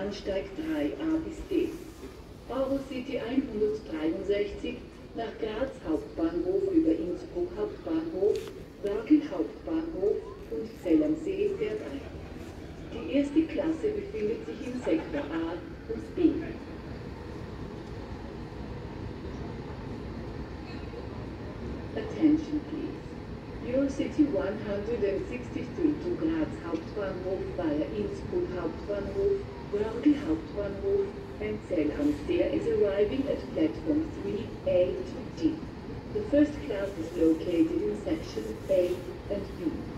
Bahnsteig 3a bis D. Eurocity 163 nach Graz Hauptbahnhof über Innsbruck Hauptbahnhof, Wörgl Hauptbahnhof und Zell am See fährt ein. Die erste Klasse befindet sich im Sektor A und B. Attention please. Eurocity 163 to Graz Hauptbahnhof via Innsbruck Hauptbahnhof, Wörgl Hauptbahnhof and Zell am See is arriving at platform 3A to D. The first class is located in section A and B.